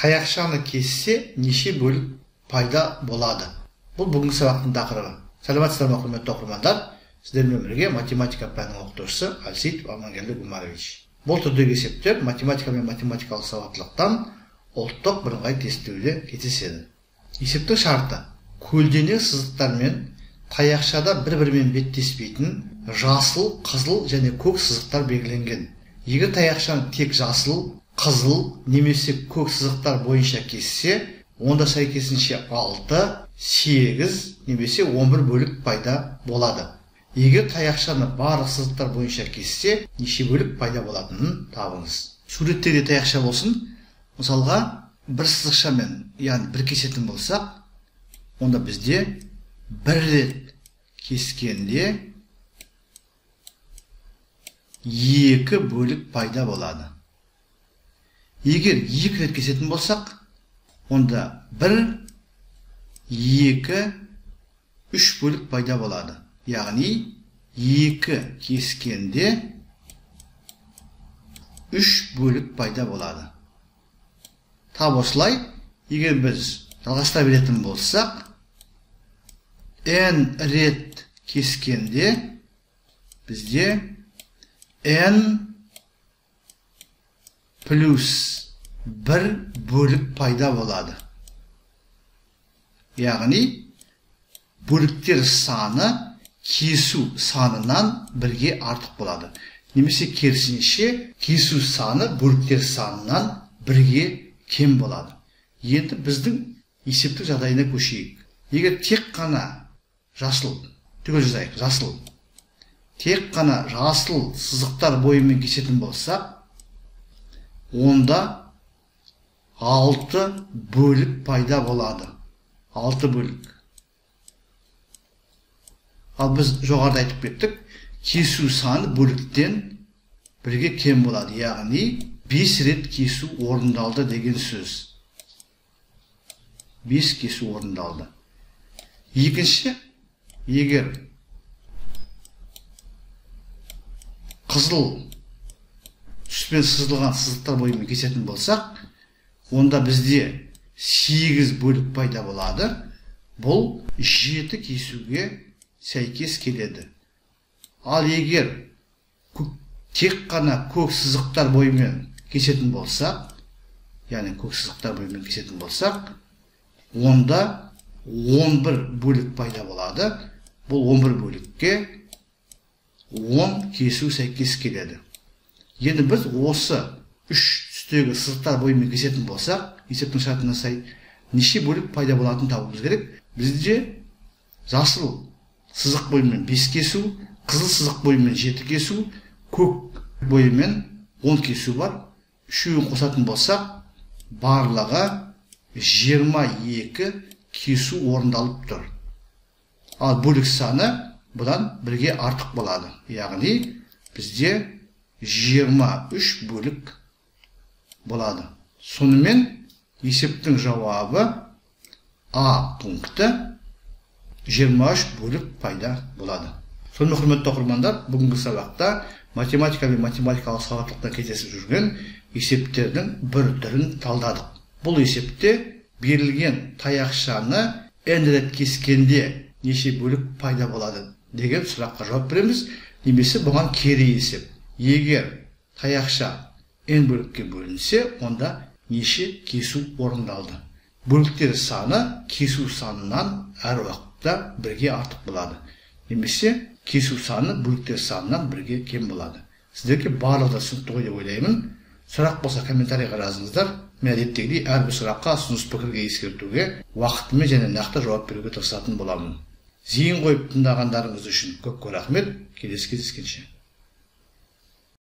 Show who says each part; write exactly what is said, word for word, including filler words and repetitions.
Speaker 1: таяқшаны кессе неше бөлік пайда болады? Бұл бүгінгі сабақтың тақырыбы. Саламатсыздар ма, құрметті оқырмандар? Сіздермен бірге математика пәнінің оқытушысы Алсейітов Амангелді Гумарович. Бұл түрдегі есептер математика мен математикалық сауаттылықтан ұлттық бірыңғай тестілеуде кездеседі. Есептің шарты: көлденең сызықтар мен таяқшада бір-бірімен беттеспейтін жасыл, қызыл және көк сызықтар белгіленген. Егер таяқшаны тек жасыл, қызыл немесе көк сызықтар бойынша кессе, онда сәйкесінше алты, сегіз немесе он бір бөлік пайда болады. Егер таяқшаны барлық сызықтар бойынша кессе, неше бөлік пайда болатынын табыңыз. Суреттерде таяқша болсын, мысалға бір сызықшамен, яғни бір кесетін болсақ, онда бізде бір рет кескенде екі бөлік пайда болады. Егер екі рет кесетін болсақ, онда бір, екі, үш бөлік пайда болады. Яғни екі кескенде үш бөлік пайда болады. Тап осылай, егер біз жалғастыра беретін болсақ, n рет кескенде бізде n плюс бір бөлік пайда болады. Яғни бөліктер саны кесу санынан бірге артық болады. Немесе керісінше кесу саны бөліктер санынан бірге кем болады. Енді біздің есептік жағдайына көшейік. Егер тек қана жасыл, түгел жазайық, жасыл, тек қана жасыл сызықтар бойымен кесетін болсақ, онда алты бөлік пайда болады. алты бөлік. Ал біз жоғарыда айтып кеттік, кесу саны бөліктен бірге кем болады. Яғни бес рет кесу орындалды деген сөз. бес кесу орындалды. Екінші, егер қызыл түспен сызылған сызықтар бойымен кесетін болсақ, онда бізде сегіз бөлік пайда болады. Бұл жеті кесуге сәйкес келеді. Ал егер тек қана көк сызықтар бойымен кесетін болсақ, яғни көк сызықтар бойымен кесетін болсақ, онда он бір бөлік пайда болады. Бұл он бір бөлікке он кесу сәйкес келеді. Енді біз осы үш түстегі сызықтар бойымен кесетін болсақ, есептің шартына сай неше бөлік пайда болатынын табуымыз керек. Бізде жасыл сызық бойымен бес кесу, қызыл сызық бойымен жеті кесу, көк бойымен он кесу бар. Үшеуін қосатын болсақ, барлығы жиырма екі кесу орындалып тұр. Ал бөлік саны бұдан бірге артық болады. Яғни бізде жиырма үш бөлік болады. Сонымен есептің жауабы А пункті жиырма үш бөлік пайда болады. Сонымен құрметті оқырмандар, бүгінгі сабақта математика мен математикалық сауаттылықта кездесіп жүрген есептердің бір түрін талдадық. Бұл есепте берілген таяқшаны n рет кескенде неше бөлік пайда болады деген сұраққа жауап береміз. Немесе бұған кері есеп. Егер таяқша n бөлікке бөлінсе, онда неше кесу орындалды. Бөліктер саны кесу санынан әр уақытта бірге артық болады. Немесе кесу саны бөліктер санынан бірге кем болады. Сіздерге барлығы түсінікті ғой деп ойлаймын. Сұрақ болса комментарийға жазыңыздар. Мен әдеттегідей әрбір сұраққа ұсыныс пікірге ескертуге, уақытымен және нақты жауап беруге тырысатын боламын. Зейін қойып тыңдағандарыңыз үшін көп-көп рахмет. Келесі кездескенше.